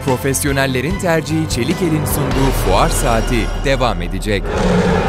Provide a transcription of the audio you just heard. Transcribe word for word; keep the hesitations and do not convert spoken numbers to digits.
Profesyonellerin tercihi Çelikel'in sunduğu Fuar Saati devam edecek.